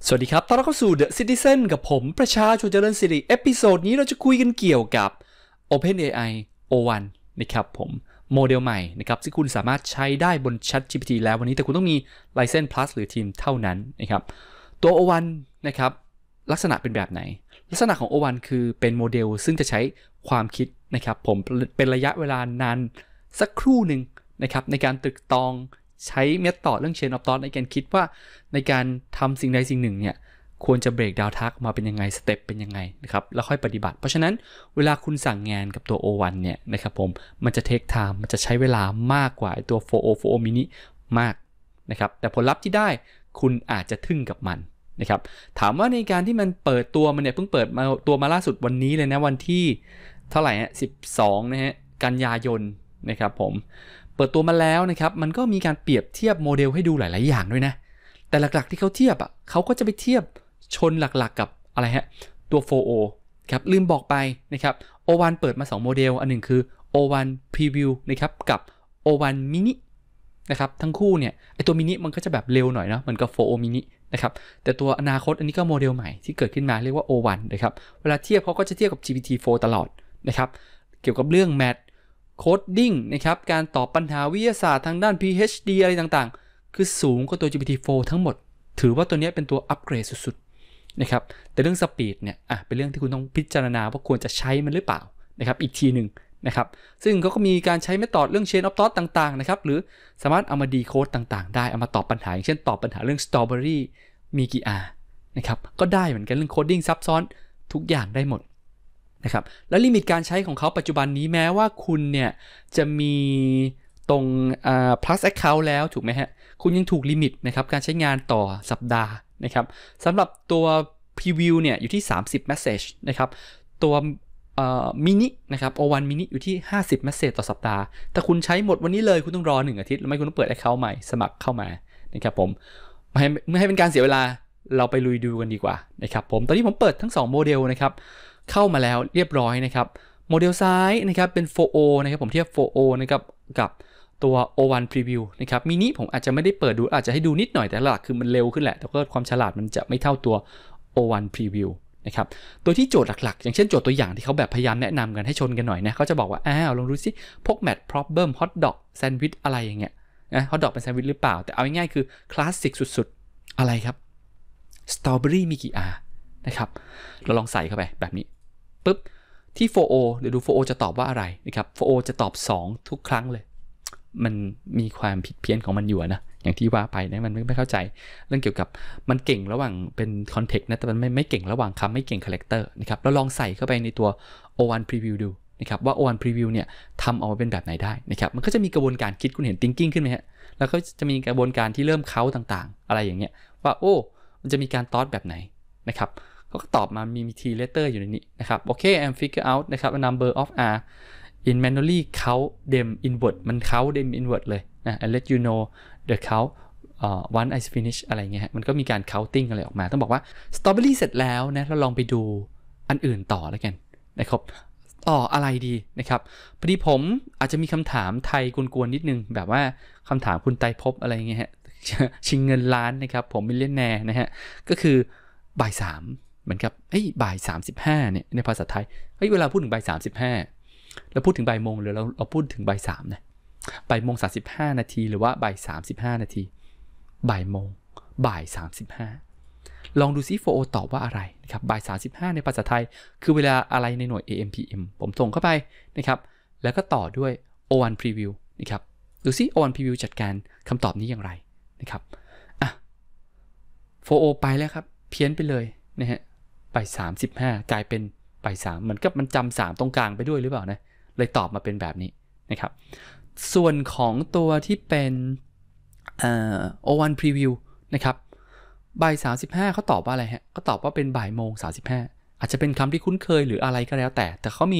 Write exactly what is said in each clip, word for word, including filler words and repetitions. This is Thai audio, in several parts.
สวัสดีครับต้อนรับเข้าสู่ The Citizen กับผมประชาชนเจริญสิริเอพิโซดนี้เราจะคุยกันเกี่ยวกับ OpenAI โอ วัน นะครับผมโมเดลใหม่นะครับที่คุณสามารถใช้ได้บน ChatGPT แล้ววันนี้แต่คุณต้องมี License Plus หรือทีมเท่านั้นนะครับตัว โอ วัน นะครับลักษณะเป็นแบบไหนลักษณะของ โอ วัน คือเป็นโมเดลซึ่งจะใช้ความคิดนะครับผมเป็นระยะเวลานานสักครู่หนึ่งนะครับในการตรึกตรองใช้เมธอดเรื่อง Chain of Thought ในการคิดว่าในการทำสิ่งใดสิ่งหนึ่งเนี่ยควรจะเบรกดาวน์ทักมาเป็นยังไงสเต็ปเป็นยังไงนะครับแล้วค่อยปฏิบัติเพราะฉะนั้นเวลาคุณสั่งงานกับตัว โอ วัน เนี่ยนะครับผมมันจะเทคไทม์มันจะใช้เวลามากกว่าตัว โฟร์ โอ โฟร์ โอ mini มากนะครับแต่ผลลัพธ์ที่ได้คุณอาจจะทึ่งกับมันนะครับถามว่าในการที่มันเปิดตัวมันเนี่ยเพิ่งเปิดมาตัวมาล่าสุดวันนี้เลยนะวันที่เท่าไหร่ฮะสิบสองนะฮะกันยายนนะครับผมเปิดตัวมาแล้วนะครับมันก็มีการเปรียบเทียบโมเดลให้ดูหลายๆอย่างด้วยนะแต่หลักๆที่เขาเทียบอ่ะเขาก็จะไปเทียบชนหลักๆกับอะไรฮะตัว โฟร์ โอ ครับลืมบอกไปนะครับ โอ วัน เปิดมาสองโมเดลอันหนึ่งคือ โอ วัน Preview นะครับกับ โอ วัน Mini นะครับทั้งคู่เนี่ยไอตัว Mini มันก็จะแบบเร็วหน่อยเนาะมันก็ โฟร์ โอ Mini นะครับแต่ตัวอนาคตอันนี้ก็โมเดลใหม่ที่เกิดขึ้นมาเรียกว่า โอ วัน นะครับเวลาเทียบเขาก็จะเทียบกับ จี พี ที โฟร์ ตลอดนะครับเกี่ยวกับเรื่อง Math Coding นะครับการตอบปัญหาวิทยาศาสตร์ทางด้าน พี เอช ดี อะไรต่างๆคือสูงกว่าตัว จี พี ที โฟร์ ทั้งหมดถือว่าตัวนี้เป็นตัวอัปเกรดสุดๆนะครับแต่เรื่องสปีดเนี่ยอ่ะเป็นเรื่องที่คุณต้องพิจารณาว่าควรจะใช้มันหรือเปล่านะครับอีกทีหนึ่งนะครับซึ่งเขาก็มีการใช้เมธอดเรื่อง Chain of Thought ต่างๆนะครับหรือสามารถเอามาดีโคดต่างๆได้เอามาตอบปัญหาอย่างเช่นตอบปัญหาเรื่อง Strawberry มีกี่ R นะครับก็ได้เหมือนกันเรื่องโคดดิ้งซับซ้อนทุกอย่างได้หมดนะครับและลิมิตการใช้ของเขาปัจจุบันนี้แม้ว่าคุณเนี่ยจะมีตรง plus account แล้วถูกไหมฮะคุณยังถูกลิมิตนะครับการใช้งานต่อสัปดาห์นะครับสำหรับตัว preview เนี่ยอยู่ที่สามสิบ message นะครับตัวมินินะครับ โอ วัน mini อยู่ที่ห้าสิบ message ต่อสัปดาห์ถ้าคุณใช้หมดวันนี้เลยคุณต้องรอหนึ่งอาทิตย์แล้วไม่คุณต้องเปิด account ใหม่สมัครเข้ามานะครับผมไม่ให้ไม่ให้เป็นการเสียเวลาเราไปลุยดูกันดีกว่านะครับผมตอนนี้ผมเปิดทั้งสองโมเดลนะครับเข้ามาแล้วเรียบร้อยนะครับโมเดลซ้ายนะครับเป็น โฟร์ โอ นะครับผมเทียบ โฟร์ โอ นะครับกับตัว โอ วัน Preview นะครับมินิผมอาจจะไม่ได้เปิดดูอาจจะให้ดูนิดหน่อยแต่หลักคือมันเร็วขึ้นแหละแต่ก็ความฉลาดมันจะไม่เท่าตัว โอ วัน Preview นะครับตัวที่โจทย์หลักๆอย่างเช่นโจทย์ตัวอย่างที่เขาแบบพยายามแนะนำกันให้ชนกันหน่อยนะเขาจะบอกว่าอ้าวลองดูสิพวก Math Problem Hot Dog Sandwich อะไรอย่างเงี้ยนะ Hot Dog เป็นแซนด์วิชหรือเปล่าแต่เอาง่ายๆคือคลาสสิกสุดๆอะไรครับ Strawberry มีกี่ R นะครับเราลองใส่เข้าไปแบบนี้ปุ๊บที่ โฟร์ โอ เดี๋ยวดู โฟร์ โอ จะตอบว่าอะไรนะครับ โฟร์ โอ จะตอบสองทุกครั้งเลยมันมีความผิดเพี้ยนของมันอยู่นะอย่างที่ว่าไปนะมันไม่เข้าใจเรื่องเกี่ยวกับมันเก่งระหว่างเป็นคอนเทกต์นะแต่มันไม่ไม่เก่งระหว่างคำไม่เก่งคาแรคเตอร์นะครับเราลองใส่เข้าไปในตัว โอ วัน Preview ดูนะครับว่า โอ วัน Preview เนี่ยทำออกมาเป็นแบบไหนได้นะครับมันก็จะมีกระบวนการคิดคุณเห็น thinking ขึ้นไหมฮะแล้วก็จะมีกระบวนการที่เริ่มเค้าต่างๆอะไรอย่างเงี้ยว่าโอ้มันจะมีการ thought แบบไหนนะครับเขาก็ตอบมามีมี T letter อยู่ในนี้นะครับโอเค I'm figure out นะครับ a number of R in manually count them inward มัน count them inward เลยนะ I let you know the count uh, once I finish อะไรเงี้ยมันก็มีการ counting อะไรออกมาต้องบอกว่า strawberry เสร็จแล้วนะเราลองไปดูอันอื่นต่อแล้วกันนะครับต่ออะไรดีนะครับพอดีผมอาจจะมีคำถามไทยกวนๆนิดนึงแบบว่าคำถามคุณไตรภพอะไรเงี้ยฮะชิงเงินล้านนะครับผมมิลเลนแนร์นะฮะก็คือบ่ายสามเหมือนกับเฮ้ยบ่ายสามสิบห้าเนี่ยในภาษาไทยเฮ้ยเวลาพูดถึงบ่ายสามสิบห้าเราพูดถึงบ่ายโมงหรือเราเราพูดถึงบ่ายสามนะบ่ายโมงสามสิบห้านาทีหรือว่าบ่ายสามสิบห้านาทีบ่ายโมงบ่ายสามสิบห้าลองดูซิ โฟร์ โอ ตอบว่าอะไรนะครับบ่ายสามสิบห้าในภาษาไทยคือเวลาอะไรในหน่วย เอ เอ็ม พี เอ็ม ผมส่งเข้าไปนะครับแล้วก็ต่อด้วย โอ วัน Preview นะครับดูซิ โอ วัน Preview จัดการคำตอบนี้อย่างไรนะครับอ่ะ โฟร์ โอ ไปแล้วครับเพี้ยนไปเลยนะฮะบ่ายสามสิบห้ากลายเป็นบ่ายสามเหมือนกับมันจำสามตรงกลางไปด้วยหรือเปล่านะเลยตอบมาเป็นแบบนี้นะครับส่วนของตัวที่เป็นเอ่อ โอ วัน Preview นะครับบ่ายสามสิบห้าเขาตอบว่าอะไรฮะก็ตอบว่าเป็นบ่ายโมงสามสิบห้าอาจจะเป็นคำที่คุ้นเคยหรืออะไรก็แล้วแต่แต่เขามี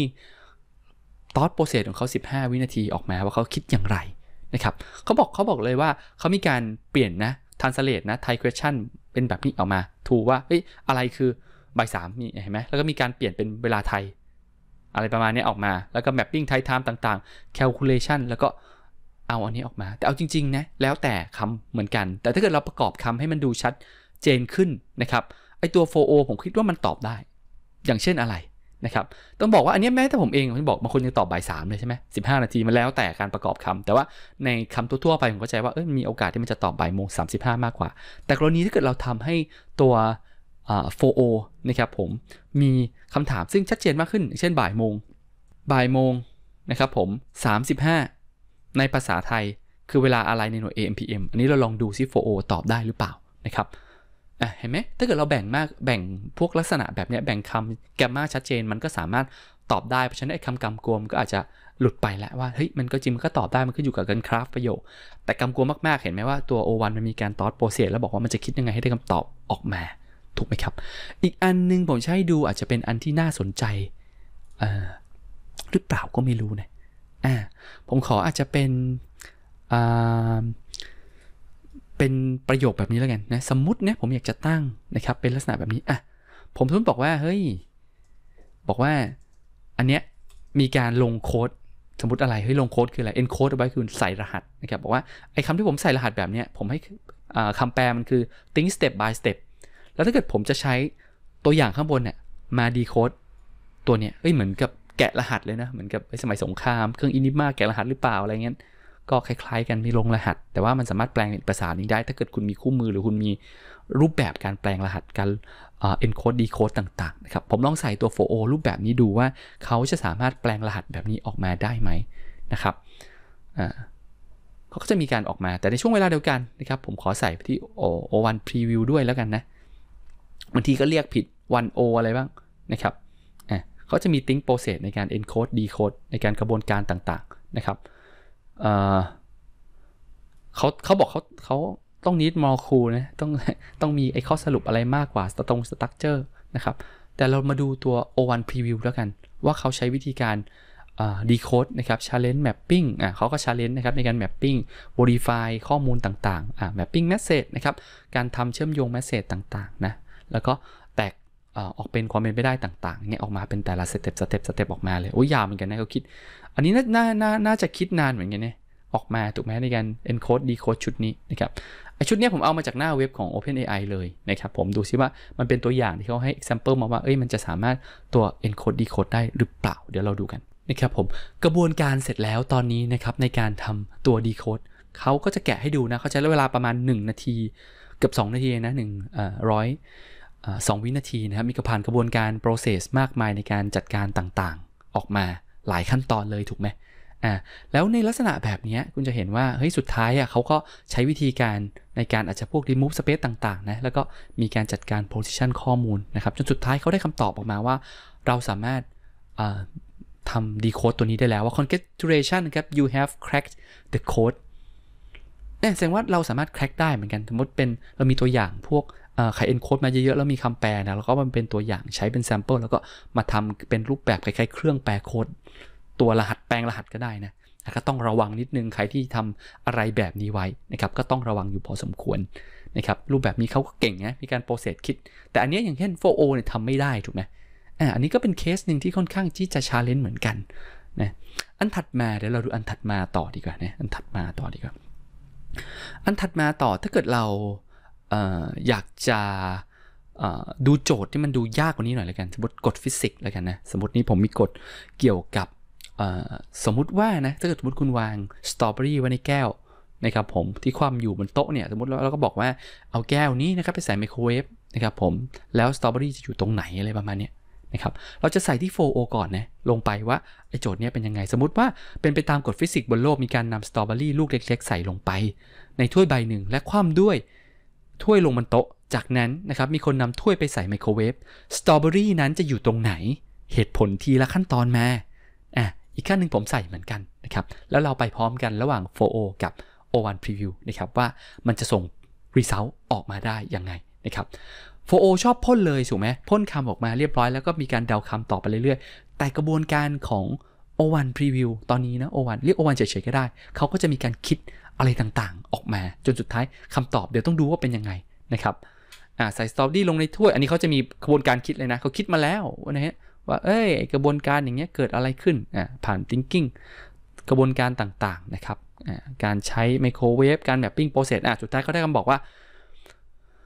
thought process ของเขาสิบห้าวินาทีออกมาว่าเขาคิดอย่างไรนะครับเขาบอกเขาบอกเลยว่าเขามีการเปลี่ยนนะ translate นะ Thai question เป็นแบบนี้ออกมาถูกว่าเฮ้ยอะไรคือบ่ายสามนี่เห็นไหมแล้วก็มีการเปลี่ยนเป็นเวลาไทยอะไรประมาณนี้ออกมาแล้วก็ mapping Thai time ต่างๆ calculation แล้วก็เอาอันนี้ออกมาแต่เอาจริงๆนะแล้วแต่คำเหมือนกันแต่ถ้าเกิดเราประกอบคำให้มันดูชัดเจนขึ้นนะครับไอตัว โฟร์ โอ ผมคิดว่ามันตอบได้อย่างเช่นอะไรนะครับต้องบอกว่าอันนี้แม้แต่ผมเองผมบอกบางคนยังตอบบ่ายสามเลยใช่ไหมสิบห้านาทีมันแล้วแต่การประกอบคำแต่ว่าในคำทั่วๆไปผมเข้าใจว่าเออมีโอกาสที่มันจะตอบบ่ายโมงสามสิบห้ามากกว่าแต่กรณีถ้าเกิดเราทำให้ตัว โฟร์ โอ นะครับผมมีคำถามซึ่งชัดเจนมากขึ้นเช่นบ่ายโมงบ่ายโมงนะครับผมสามสิบห้าในภาษาไทยคือเวลาอะไรในหน่วย เอ เอ็ม พี เอ็ม อันนี้เราลองดูซิ โฟร์ โอ ตอบได้หรือเปล่านะครับอ่ะเห็นไหมถ้าเกิดเราแบ่งมากแบ่งพวกลักษณะแบบนี้แบ่งคำแกมมาชัดเจนมันก็สามารถตอบได้เพราะฉะนั้นไอ้คำกำกวมก็อาจจะหลุดไปแล้วว่าเฮ้ยมันก็จริงมันก็ตอบได้มันขึ้นอยู่กับการคราฟประโยคแต่กำกวมมากๆเห็นไหมว่าตัว โอ วัน มันมีการตอสโปรเซสแล้วบอกว่ามันจะคิดยังไงให้ได้คำตอบออกมาถูกไหมครับอีกอันนึงผมจะให้ดูอาจจะเป็นอันที่น่าสนใจอ่าหรือเปล่าก็ไม่รู้นะอ่าผมขออาจจะเป็นอ่าเป็นประโยคแบบนี้แล้วกันนะสมมุติเนี่ยผมอยากจะตั้งนะครับเป็นลักษณะแบบนี้อ่ะผมสมมติบอกว่าเฮ้ยบอกว่าอันเนี้ยมีการลงโค้ดสมมติอะไรเฮ้ยลงโค้ดคืออะไร encode เอาไว้คือใส่รหัสนะครับบอกว่าไอ้คำที่ผมใส่รหัสแบบเนี้ยผมให้คำแปลมันคือ think step by step แล้วถ้าเกิดผมจะใช้ตัวอย่างข้างบนเนี่ยมา decode ตัวเนี้ยเอ้ยเหมือนกับแกะรหัสเลยนะเหมือนกับสมัยสงครามเครื่องอินิม่าแกะรหัสหรือเปล่าอะไรเงี้ยก็คล้ายๆกันมีลงรหัสแต่ว่ามันสามารถแปลงเป็นภาษานี้ได้ถ้าเกิดคุณมีคู่มือหรือคุณมีรูปแบบการแปลงรหัสการ encode decode ต่างๆนะครับผมลองใส่ตัว โฟร์ โอ รูปแบบนี้ดูว่าเขาจะสามารถแปลงรหัสแบบนี้ออกมาได้ไหมนะครับอ่าเขาก็จะมีการออกมาแต่ในช่วงเวลาเดียวกันนะครับผมขอใส่ไปที่ โอ วัน preview ด้วยแล้วกันนะบางทีก็เรียกผิด วัน โอ อะไรบ้างนะครับอ่าเขาจะมี think process ในการ encode decode ในการกระบวนการต่างๆนะครับเอ่อเขาเขาบอกเขาเขาต้อง need more cool นะต้องต้องมีไอ้ข้อสรุปอะไรมากกว่าตรง structure นะครับแต่เรามาดูตัว โอ วัน preview แล้วกันว่าเขาใช้วิธีการdecode นะครับ challenge mapping อ่ะเขาก็ challenge นะครับในการ mapping verify ข้อมูลต่างๆอ่ะ mapping message นะครับการทำเชื่อมโยง message ต่างๆนะแล้วก็แตกออกเป็นความเป็นไปได้ต่างๆเนี่ยออกมาเป็นแต่ละสเต็ปสเต็ปสเต็ปออกมาเลยโอ้ยยาวเหมือนกันนะเขาคิดอันนี้น่าน่าน่าจะคิดนานเหมือนกันเนี่ยออกมาถูกไหมในการ encode decode ชุดนี้นะครับไอชุดนี้ผมเอามาจากหน้าเว็บของ OpenAI เลยนะครับผมดูซิว่ามันเป็นตัวอย่างที่เขาให้ example มาว่าเอ้ยมันจะสามารถตัว encode decode ได้หรือเปล่าเดี๋ยวเราดูกันนะครับผมกระบวนการเสร็จแล้วตอนนี้นะครับในการทำตัว decode เขาก็จะแกะให้ดูนะเขาใช้เวลาประมาณหนึ่งนาทีเกือบสองนาทีนะหนึ่งเอ่อร้อยสองวินาทีนะครับมีกระผ่านกระบวนการ process มากมายในการจัดการต่างๆออกมาหลายขั้นตอนเลยถูกไหมอ่าแล้วในลักษณะแบบนี้คุณจะเห็นว่าเฮ้ยสุดท้ายอ่ะเขาก็ใช้วิธีการในการอาจจะพวก remove space ต่างๆนะแล้วก็มีการจัดการ position ข้อมูลนะครับจนสุดท้ายเขาได้คำตอบออกมาว่าเราสามารถอ่าทำ decode ตัวนี้ได้แล้วว่า congratulation ครับ you have cracked the code เนี่ยแสดงว่าเราสามารถ crack ได้เหมือนกันสมมติเป็นเรามีตัวอย่างพวกใคร encode มาเยอะๆแล้วมีคำแปลนะแล้วก็มันเป็นตัวอย่างใช้เป็น sample แล้วก็มาทำเป็นรูปแบบคล้ายๆเครื่องแปลโค้ดตัวรหัสแปลงรหัสก็ได้นะก็ต้องระวังนิดนึงใครที่ทำอะไรแบบนี้ไว้นะครับก็ต้องระวังอยู่พอสมควรนะครับรูปแบบนี้เขาก็เก่งนะมีการ process คิดแต่อันนี้อย่างเช่น โฟร์ โอ เนี่ยทำไม่ได้ถูกไหมอ่าอันนี้ก็เป็นเคสหนึ่งที่ค่อนข้างที่จะ challenge เหมือนกันนะอันถัดมาเดี๋ยวเราดูอันถัดมาต่อดีกว่านะอันถัดมาต่อดีกว่าอันถัดมาต่อถ้าเกิดเราเอ่ออยากจะดูโจทย์ที่มันดูยากกว่านี้หน่อยแล้วกันสมมติกฎฟิสิกส์แล้วกันนะสมมตินี้ผมมีกฎเกี่ยวกับสมมุติว่านะถ้าเกิดสมมติคุณวางสตรอเบอรี่ไว้ในแก้วนะครับผมที่คว่ำอยู่บนโต๊ะเนี่ยสมมติเราก็บอกว่าเอาแก้วนี้นะครับไปใส่ไมโครเวฟนะครับผมแล้วสตรอเบอรี่จะอยู่ตรงไหนอะไรประมาณนี้นะครับเราจะใส่ที่ โฟร์ โอ ก่อนนะลงไปว่าไอ้โจทย์นี้เป็นยังไงสมมติว่าเป็นไปตามกฎฟิสิกส์บนโลกมีการนำสตรอเบอรี่ลูกเล็กๆใส่ลงไปในถ้วยใบหนึ่งและคว่ำด้วยถ้วยลงบนโต๊ะจากนั้นนะครับมีคนนำถ้วยไปใส่ไมโครเวฟสตรอเบอรี่นั้นจะอยู่ตรงไหนเหตุผลทีละขั้นตอนมาอ่ะอีกขั้นหนึ่งผมใส่เหมือนกันนะครับแล้วเราไปพร้อมกันระหว่าง โฟร์ โอ กับ โอ วัน Preview นะครับว่ามันจะส่ง result ออกมาได้ยังไงนะครับ โฟร์ โอ ชอบพ่นเลยถูกไหมพ่นคำออกมาเรียบร้อยแล้วก็มีการเดาคำต่อไปเรื่อยๆแต่กระบวนการของ โอ วัน Preview ตอนนี้นะ โอ วัน เรียก โอ วัน เฉยๆก็ได้เขาก็จะมีการคิดอะไรต่างๆออกมาจนสุดท้ายคำตอบเดี๋ยวต้องดูว่าเป็นยังไงนะครับอ่าใส่สตรอเบอรี่ลงในถ้วยอันนี้เขาจะมีกระบวนการคิดเลยนะเขาคิดมาแล้วนะฮะว่าเอ้ยกระบวนการอย่างเงี้ยเกิดอะไรขึ้นอ่าผ่าน thinking กระบวนการต่างๆนะครับอ่าการใช้ไมโครเวฟการ mapping process อ่าสุดท้ายเขาได้คำบอกว่า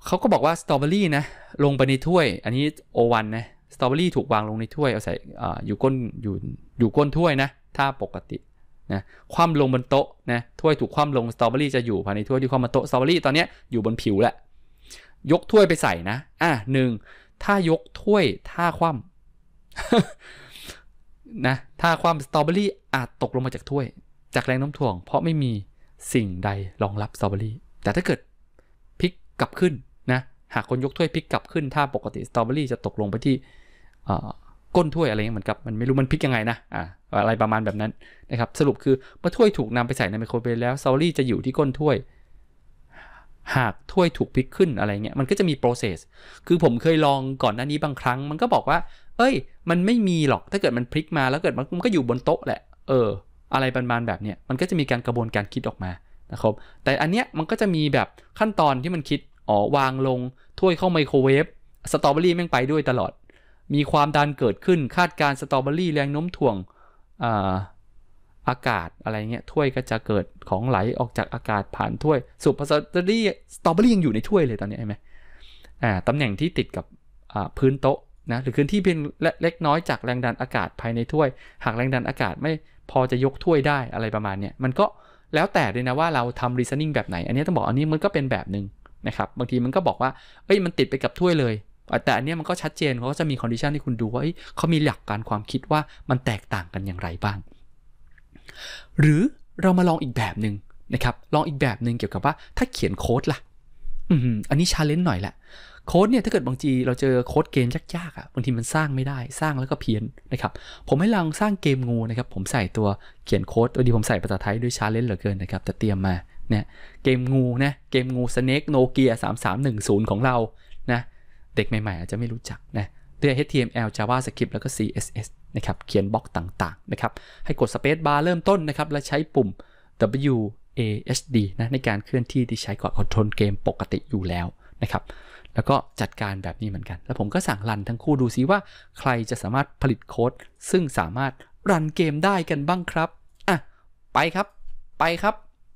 เขาก็บอกว่าสตรอเบอรี่นะลงไปในถ้วยอันนี้ โอ วัน นะสตรอเบอรี่ถูกวางลงในถ้วยเอาใส่อ่าอยู่ก้นอยู่อยู่ก้นถ้วยนะถ้าปกตินะคว่ำลงบนโต๊ะนะถ้วยถูกคว่ำลงสตรอเบอรี่จะอยู่ภายในถ้วยที่คว่ำบนโต๊ะสตรอเบอรี่ตอนนี้อยู่บนผิวแหละยกถ้วยไปใส่นะอ่ะหนึ่งถ้ายกถ้วยท่าคว่ำ นะท่าคว่ำสตรอเบอรี่อาจตกลงมาจากถ้วยจากแรงโน้มถ่วงเพราะไม่มีสิ่งใดรองรับสตรอเบอรี่แต่ถ้าเกิดพลิกกลับขึ้นนะหากคนยกถ้วยพลิกกลับขึ้นถ้าปกติสตรอเบอรี่จะตกลงไปที่ก้นถ้วยอะไรเงี้ยเหมือนกับมันไม่รู้มันพลิกยังไงนะอ่าอะไรประมาณแบบนั้นนะครับสรุปคือเมื่อถ้วยถูกนำไปใส่ในไมโครเวฟแล้วสตรอเบอรี่จะอยู่ที่ก้นถ้วยหากถ้วยถูกพลิกขึ้นอะไรเงี้ยมันก็จะมี process คือผมเคยลองก่อนหน้านี้บางครั้งมันก็บอกว่าเอ้ยมันไม่มีหรอกถ้าเกิดมันพลิกมาแล้วเกิดมันก็อยู่บนโต๊ะแหละเอออะไรประมาณแบบเนี้ยมันก็จะมีการกระบวนการคิดออกมานะครับแต่อันเนี้ยมันก็จะมีแบบขั้นตอนที่มันคิดอ๋อวางลงถ้วยเข้าไมโครเวฟสตรอเบอรี่แม่งไปด้วยตลอดมีความดันเกิดขึ้นคาดการสตรอเบอรี่แรงโน้มถ่วงอ่าอากาศอะไรเงี้ยถ้วยก็จะเกิดของไหลออกจากอากาศผ่านถ้วยสุปสตรอเบอรี่สตรอเบอรี่ยังอยู่ในถ้วยเลยตอนนี้เห็นไหมอ่าตำแหน่งที่ติดกับอ่าพื้นโต๊ะนะหรือพื้นที่เพียงเล็กน้อยจากแรงดันอากาศภายในถ้วยหากแรงดันอากาศไม่พอจะยกถ้วยได้อะไรประมาณเนี้ยมันก็แล้วแต่เลยนะว่าเราทำ reasoning แบบไหนอันนี้ต้องบอกอันนี้มันก็เป็นแบบนึงนะครับบางทีมันก็บอกว่าเอ้ยมันติดไปกับถ้วยเลยแต่อันนี้มันก็ชัดเจนเขาก็จะมี condition ที่คุณดูว่าเขามีหลักการความคิดว่ามันแตกต่างกันอย่างไรบ้างหรือเรามาลองอีกแบบนึงนะครับลองอีกแบบนึงเกี่ยวกับว่าถ้าเขียนโค้ดล่ะอืมอันนี้ challenge หน่อยแหละโค้ดเนี่ยถ้าเกิดบางทีเราเจอโค้ดเกมยากๆอ่ะบางทีมันสร้างไม่ได้สร้างแล้วก็เพี้ยนนะครับผมให้ลองสร้างเกมงูนะครับผมใส่ตัวเขียนโค้ดตัวดีผมใส่ภาษาไทยด้วย challenge เหลือเกินนะครับแต่เตรียมมาเนี่ยเกมงูนะเกมงู Snake Nokia สามสามหนึ่งศูนย์ของเรานะเด็กใหม่ๆอาจจะไม่รู้จักนะด้วย เอช ที เอ็ม แอล JavaScript แล้วก็ ซี เอส เอส นะครับเขียนบล็อกต่างๆนะครับให้กด Space Bar เริ่มต้นนะครับและใช้ปุ่ม ดับเบิลยู เอ เอช ดี นะในการเคลื่อนที่ที่ใช้ก่อนคอนโทรลเกมปกติอยู่แล้วนะครับแล้วก็จัดการแบบนี้เหมือนกันแล้วผมก็สั่งรันทั้งคู่ดูซิว่าใครจะสามารถผลิตโค้ดซึ่งสามารถรันเกมได้กันบ้างครับอ่ะไปครับไปครับ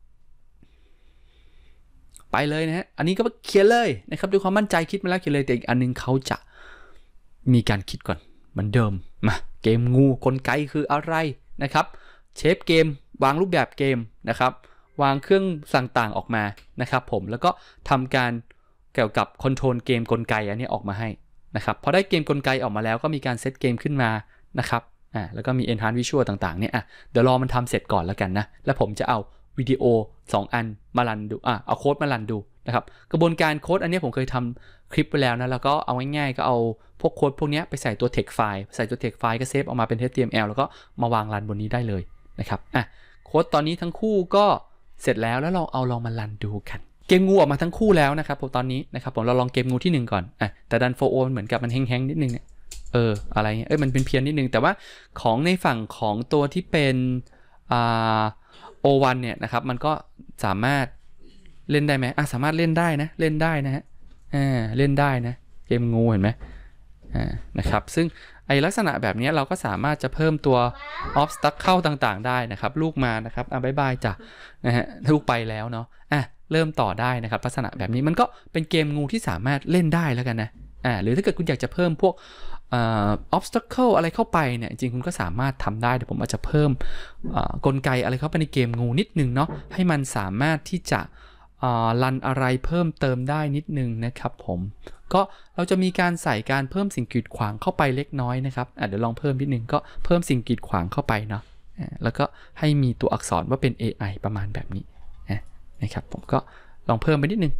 ไปเลยนะฮะอันนี้ก็เขียนเลยนะครับด้วยความมั่นใจคิดมาแล้วเขียนเลยแต่อีกอันนึงเขาจะมีการคิดก่อนเหมือนเดิมมาเกมงูกลไกคืออะไรนะครับเชฟเกมวางรูปแบบเกมนะครับวางเครื่องต่างๆออกมานะครับผมแล้วก็ทำการเกี่ยวกับคอนโทรลเกมกลไกอันนี้ออกมาให้นะครับพอได้เกมกลไกออกมาแล้วก็มีการเซตเกมขึ้นมานะครับอ่าแล้วก็มี enhance visual ต่างๆเนี่ยอ่ะเดี๋ยวรอมันทำเสร็จก่อนแล้วกันนะแล้วผมจะเอาวิดีโอสองอันมารันดูอ่ะเอาโค้ดมารันดูนะครับกระบวนการโค้ดอันนี้ผมเคยทำคลิปไปแล้วนะแล้วก็เอาง่ายๆก็เอาพวกโค้ดพวกนี้ไปใส่ตัว text file ใส่ตัว text file ก็เซฟออกมาเป็น เอช ที เอ็ม แอล แล้วก็มาวางรันบนนี้ได้เลยนะครับอ่ะโค้ดตอนนี้ทั้งคู่ก็เสร็จแล้วแล้วเราเอาลองมารันดูกันเกมงูออกมาทั้งคู่แล้วนะครับผมตอนนี้นะครับผมเราลองเกมงูที่หนึ่งก่อนอ่ะแต่ดันโฟโอเหมือนกับมันแห้งๆนิดนึงเนี่ยเอออะไรเงี้ยเอ้ยมันเป็นเพี้ยนนิดนึงแต่ว่าของในฝั่งของตัวที่เป็นอ่า โอ วัน เนี่ยนะครับมันก็สามารถเล่นได้ไหมอ่ะสามารถเล่นได้นะเล่นได้นะฮะอ่าเล่นได้นะเกมงูเห็นไหมอ่านะครับซึ่งไอลักษณะแบบนี้เราก็สามารถจะเพิ่มตัว obstacle ต่างๆได้นะครับลูกมานะครับอ่ะบายบายจ้ะนะฮะลูกไปแล้วเนาะอ่ะเริ่มต่อได้นะครับลักษณะแบบนี้มันก็เป็นเกมงูที่สามารถเล่นได้แล้วกันนะอ่าหรือถ้าเกิดคุณอยากจะเพิ่มพวกอ่า obstacle อะไรเข้าไปเนี่ยจริงๆคุณก็สามารถทำได้เดี๋ยวผมอาจจะเพิ่มกลไกอะไรเข้าไปในเกมงูนิดนึงเนาะให้มันสามารถที่จะรันอะไรเพิ่มเติมได้นิดนึงนะครับผมก็เราจะมีการใส่การเพิ่มสิ่งกีดขวางเข้าไปเล็กน้อยนะครับอ่ะเดี๋ยวลองเพิ่มนิดนึงก็เพิ่มสิ่งกีดขวางเข้าไปเนาะแล้วก็ให้มีตัวอักษรว่าเป็น เอ ไอ ประมาณแบบนี้นะครับผมก็ลองเพิ่มไปนิดนึง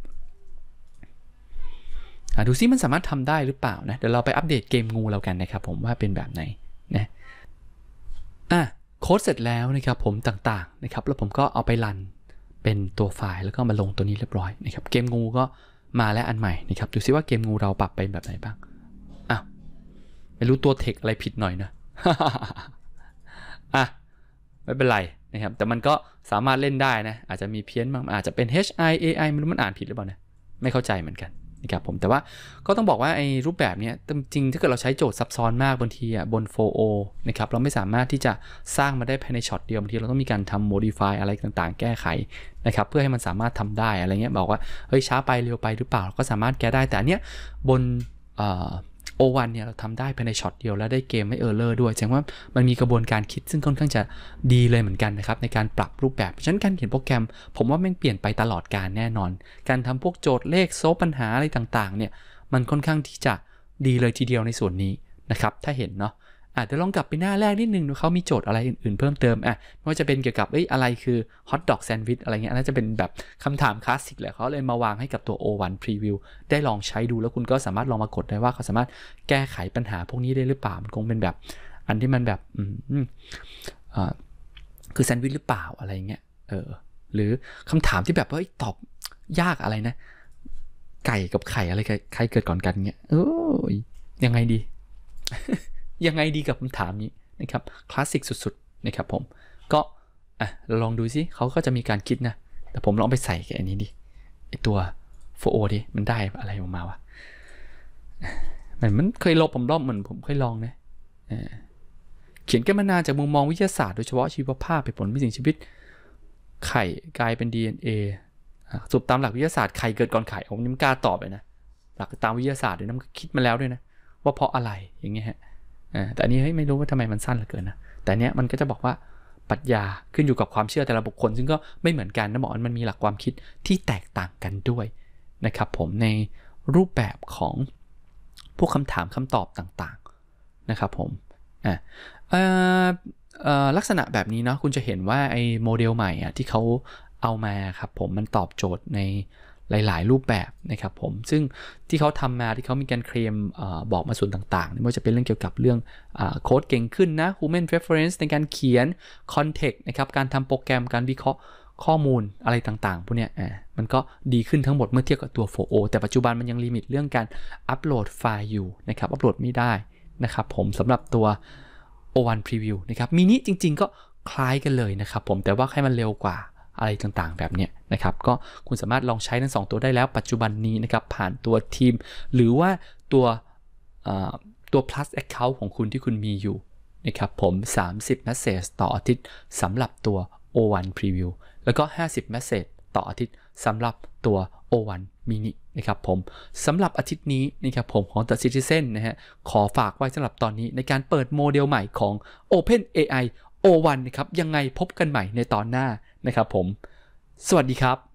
ดูซิมันสามารถทำได้หรือเปล่านะเดี๋ยวเราไปอัปเดตเกมงูเรากันนะครับผมว่าเป็นแบบไหนนะอ่ะโค้ดเสร็จแล้วนะครับผมต่างๆนะครับแล้วผมก็เอาไปรันเป็นตัวไฟล์แล้วก็มาลงตัวนี้เรียบร้อยนะครับเกมงูก็มาแล้วอันใหม่นะครับดูซิว่าเกมงูเราปรับไปแบบไหนบ้างอ้าวไม่รู้ตัวเทคอะไรผิดหน่อยนะ อ่ะไม่เป็นไรนะครับแต่มันก็สามารถเล่นได้นะอาจจะมีเพี้ยนบ้างอาจจะเป็น H I A I ไม่รู้มันอ่านผิดหรือเปล่านะไม่เข้าใจเหมือนกันนะครับผมแต่ว่าก็ต้องบอกว่าไอ้รูปแบบนี้จริงถ้าเกิดเราใช้โจทย์ซับซ้อนมากบางทีอ่ะบน โฟร์ โอ นะครับเราไม่สามารถที่จะสร้างมาได้ภายในช็อตเดียวบางทีเราต้องมีการทำ modify อะไรต่างๆแก้ไขนะครับเพื่อให้มันสามารถทำได้อะไรเงี้ยบอกว่าเฮ้ยช้าไปเร็วไปหรือเปล่าก็สามารถแก้ได้แต่อันเนี้ยบนเอ่อโอ วัน เนี่ยเราทำได้ภายในช็อตเดียวแล้วได้เกมไม่เออร์เลอร์ด้วยแสดงว่ามันมีกระบวนการคิดซึ่งค่อนข้างจะดีเลยเหมือนกันนะครับในการปรับรูปแบบฉะนั้นการเขียนโปรแกรมผมว่ามันเปลี่ยนไปตลอดกาลแน่นอนการทำพวกโจทย์เลขโซฟปัญหาอะไรต่างๆเนี่ยมันค่อนข้างที่จะดีเลยทีเดียวในส่วนนี้นะครับถ้าเห็นเนาะอ่ะเดี๋ยวลองกลับไปหน้าแรกนิดนึงดูเขามีโจทย์อะไรอื่นๆเพิ่มเติมอ่ะไม่ว่าจะเป็นเกี่ยวกับเอ้ยอะไรคือฮอทดอกแซนด์วิชอะไรเงี้ยอันนั้นจะเป็นแบบคำถามคลาสสิกแหละเขาเลยมาวางให้กับตัว โอ วัน Preview ได้ลองใช้ดูแล้วคุณก็สามารถลองมากดได้ว่าเขาสามารถแก้ไขปัญหาพวกนี้ได้หรือเปล่ามันคงเป็นแบบอันที่มันแบบอืมอ่าคือแซนด์วิชหรือเปล่าอะไรเงี้ยเออหรือคำถามที่แบบว่าตอบยากอะไรนะไก่กับไข่อะไรใครเกิดก่อนกันเงี้ยเออยังไงดี ยังไงดีกับคำถามนี้นะครับคลาสสิกสุดๆนะครับผมก็อ่ะเราลองดูซิเขาก็จะมีการคิดนะแต่ผมลองไปใส่แกอันนี้ดิไอตัว โฟร์ โอ ดิมันได้อะไรออกมาวะมันมันเคยลบผมรอบเหมือนผมเคยลองนะเขียนกันมานานจากมุมมองวิทยาศาสตร์โดยเฉพาะชีวภาพเป็นผลวิสิ่งชีวิตไข่กลายเป็น ดี เอ็น เอ สรุปตามหลักวิทยาศาสตร์ไข่เกิดก่อนไข่ผมยังกล้าตอบเลยนะหลักตามวิทยาศาสตร์ด้วยนะมันคิดมาแล้วด้วยนะว่าเพราะอะไรอย่างเงี้ยฮะแต่อันนี้เฮ้ยไม่รู้ว่าทำไมมันสั้นเหลือเกินนะแต่เนี้ยมันก็จะบอกว่าปรัชญาขึ้นอยู่กับความเชื่อแต่ละบุคคลซึ่งก็ไม่เหมือนกันนะหมอมันมีหลักความคิดที่แตกต่างกันด้วยนะครับผมในรูปแบบของพวกคำถามคำตอบต่างๆนะครับผมอ่ะลักษณะแบบนี้เนาะคุณจะเห็นว่าไอ้โมเดลใหม่อ่ะที่เขาเอามาครับผมมันตอบโจทย์ในหลายๆรูปแบบนะครับผมซึ่งที่เขาทำมาที่เขามีการเคลมบอกมาส่วนต่างๆไม่ว่าจะเป็นเรื่องเกี่ยวกับเรื่องโค้ดเก่งขึ้นนะ human preference ในการเขียน context นะครับการทำโปรแกรมการวิเคราะห์ข้อมูลอะไรต่างๆพวกเนี้ยมันก็ดีขึ้นทั้งหมดเมื่อเทียบกับตัว โฟร์ โอ แต่ปัจจุบันมันยังลิมิตเรื่องการอัปโหลดไฟล์อยู่นะครับอัปโหลดไม่ได้นะครับผมสำหรับตัว โอ วัน Preview นะครับมินิจริงๆก็คล้ายกันเลยนะครับผมแต่ว่าให้มันเร็วกว่าอะไรต่างๆแบบนี้นะครับก็คุณสามารถลองใช้ทั้งสองตัวได้แล้วปัจจุบันนี้นะครับผ่านตัวทีมหรือว่าตัวตัว plus account ของคุณที่คุณมีอยู่นะครับผมสามสิบ message ต่ออาทิตย์สำหรับตัว โอ วัน Preview แล้วก็ห้าสิบ message ต่ออาทิตย์สำหรับตัว โอ วัน Mini นะครับผมสำหรับอาทิตย์นี้นะครับผมของ The Citizen นะฮะขอฝากไว้สำหรับตอนนี้ในการเปิดโมเดลใหม่ของ OpenAI โอ วัน นะครับยังไงพบกันใหม่ในตอนหน้านะครับผมสวัสดีครับ